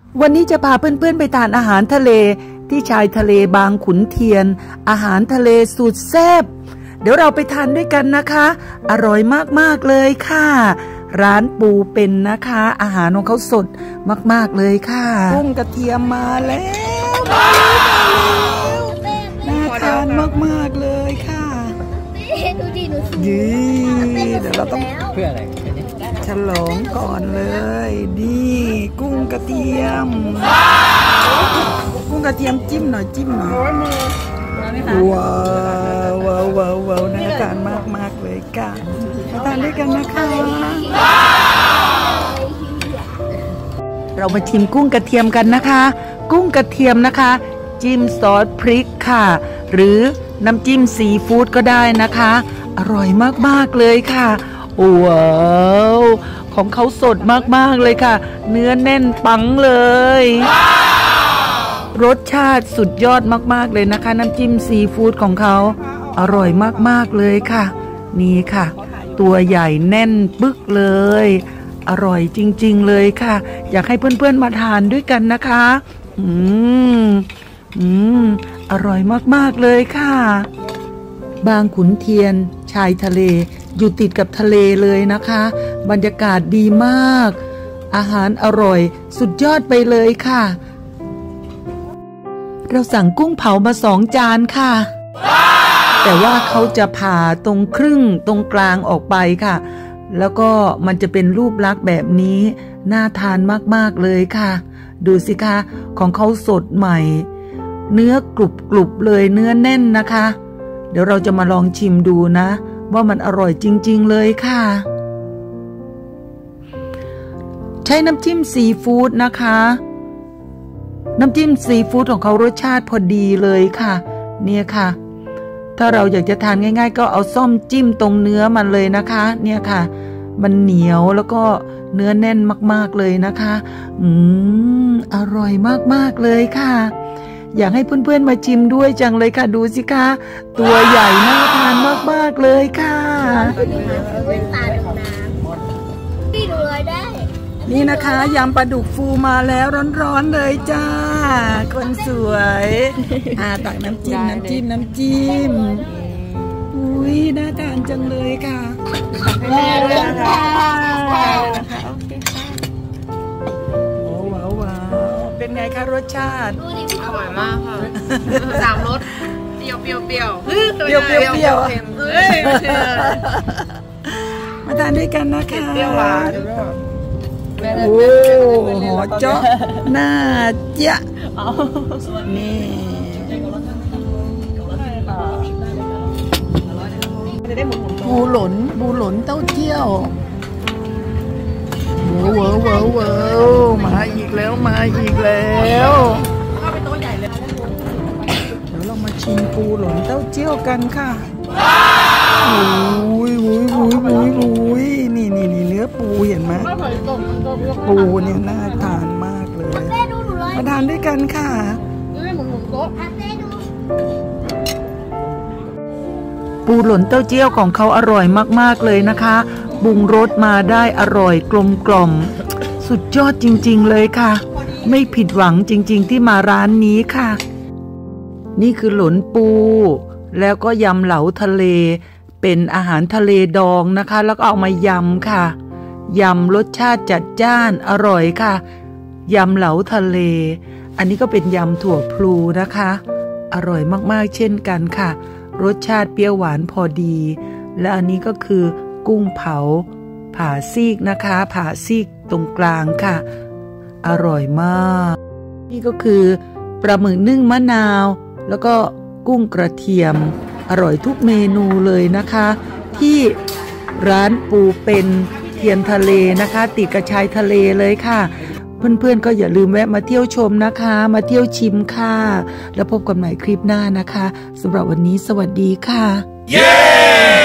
วันนี้จะพาเพื่อนๆไปทานอาหารทะเลที่ชายทะเลบางขุนเทียนอาหารทะเลสุดแซ่บเดี๋ยวเราไปทานด้วยกันนะคะอร่อยมากๆเลยค่ะร้านปูเป็นนะคะอาหารของเขาสดมากๆเลยค่ะกุ้งกระเทียมมาแล้วน่าทานมากๆเลยค่ะดูดิหนูสวยเดี๋ยวเราต้องเพื่ออะไรฉลองก่อนเลยนี่กุ้งกระเทียมกุ้งกระเทียมจิ้มหน่อยว้าวน่าทานมากๆเลยค่ะมาทานด้วยกันนะคะเรามาชิมกุ้งกระเทียมกันนะคะกุ้งกระเทียมนะคะจิ้มซอสพริกค่ะหรือน้ำจิ้มซีฟู้ดก็ได้นะคะอร่อยมากๆเลยค่ะว้าวของเขาสดมากๆเลยค่ะเนื้อแน่นปังเลยรสชาติสุดยอดมากๆเลยนะคะน้ำจิ้มซีฟู้ดของเขาอร่อยมากๆเลยค่ะนี่ค่ะตัวใหญ่แน่นปึ๊กเลยอร่อยจริงๆเลยค่ะอยากให้เพื่อนๆมาทานด้วยกันนะคะอร่อยมากๆเลยค่ะบางขุนเทียนชายทะเลอยู่ติดกับทะเลเลยนะคะบรรยากาศดีมากอาหารอร่อยสุดยอดไปเลยค่ะเราสั่งกุ้งเผามา2 จานค่ะแต่ว่าเขาจะผ่าตรงครึ่งตรงกลางออกไปค่ะแล้วก็มันจะเป็นรูปลักษณ์แบบนี้น่าทานมากๆเลยค่ะดูสิคะของเขาสดใหม่เนื้อกรุบเลยเนื้อแน่นนะคะเดี๋ยวเราจะมาลองชิมดูนะว่ามันอร่อยจริงๆเลยค่ะใช้น้ำจิ้มซีฟู้ดนะคะน้ำจิ้มซีฟู้ดของเขารสชาติพอดีเลยค่ะเนี่ยค่ะถ้าเราอยากจะทานง่ายๆก็เอาส้อมจิ้มตรงเนื้อมันเลยนะคะเนี่ยค่ะมันเหนียวแล้วก็เนื้อแน่นมากๆเลยนะคะอร่อยมากๆเลยค่ะอยากให้เพื่อนๆมาชิมด้วยจังเลยค่ะดูสิคะตัวใหญ่น่าทานมากๆเลยค่ะนี่นะคะยำปลาดุกฟูมาแล้วร้อนๆเลยจ้าคนสวยตักน้ำจิ้มอุ้ยน่าทานจังเลยค่ะว้าวเป็นไงคะรสชาติอร่อยมากค่ะ3 รสเปรี้ยวมาทานด้วยกันนะคะเปรี้ยวหวานโอ้โหเจาะหน้าเจ๊ะนี่บูหลนเต้าเจี้ยวว้าวมาอีกแล้วเดี๋ยวเรามาชิมปูหลนเต้าเจี้ยวกันค่ะอุ้ยนี่เนื้อปูเห็นไหมปูเนี่ยน่าทานมากเลยมาทานด้วยกันค่ะปูหล่นเต้าเจี้ยวของเขาอร่อยมากๆเลยนะคะปรุงรสมาได้อร่อยกลมกล่อมสุดยอดจริงๆเลยค่ะไม่ผิดหวังจริงๆที่มาร้านนี้ค่ะนี่คือหล่นปูแล้วก็ยำเหลาทะเลเป็นอาหารทะเลดองนะคะแล้วก็เอามายำค่ะยำรสชาติจัดจ้านอร่อยค่ะยำเหลาทะเลอันนี้ก็เป็นยำถั่วพลูนะคะอร่อยมากๆเช่นกันค่ะรสชาติเปรี้ยวหวานพอดีและอันนี้ก็คือกุ้งเผาผ่าซีกนะคะผ่าซีกตรงกลางค่ะอร่อยมากนี่ก็คือปลาหมึกนึ่งมะนาวแล้วก็กุ้งกระเทียมอร่อยทุกเมนูเลยนะคะที่ร้านปูเป็นเทียนทะเลนะคะติดกับชายทะเลเลยค่ะเพื่อนๆก็อย่าลืมแวะมาเที่ยวชมนะคะมาเที่ยวชิมค่ะแล้วพบกันใหม่คลิปหน้านะคะสำหรับวันนี้สวัสดีค่ะ